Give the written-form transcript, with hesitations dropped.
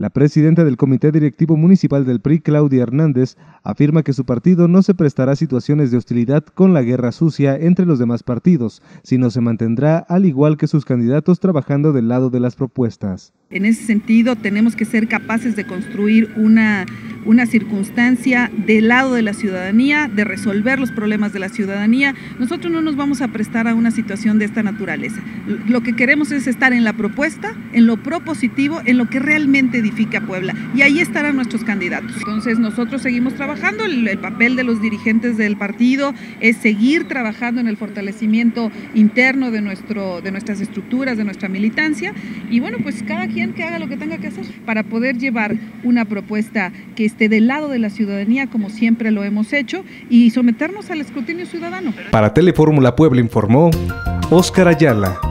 La presidenta del Comité Directivo Municipal del PRI, Claudia Hernández, afirma que su partido no se prestará a situaciones de hostilidad con la guerra sucia entre los demás partidos, sino se mantendrá, al igual que sus candidatos, trabajando del lado de las propuestas. En ese sentido, tenemos que ser capaces de construir una circunstancia del lado de la ciudadanía, de resolver los problemas de la ciudadanía. Nosotros no nos vamos a prestar a una situación de esta naturaleza. Lo que queremos es estar en la propuesta, en lo propositivo, en lo que realmente edifica Puebla. Y ahí estarán nuestros candidatos. Entonces nosotros seguimos trabajando. El papel de los dirigentes del partido es seguir trabajando en el fortalecimiento interno de nuestras estructuras, de nuestra militancia. Y bueno, pues cada quien que haga lo que tenga que hacer para poder llevar una propuesta que esté del lado de la ciudadanía, como siempre lo hemos hecho, y someternos al escrutinio ciudadano. Para Telefórmula Puebla informó Óscar Ayala.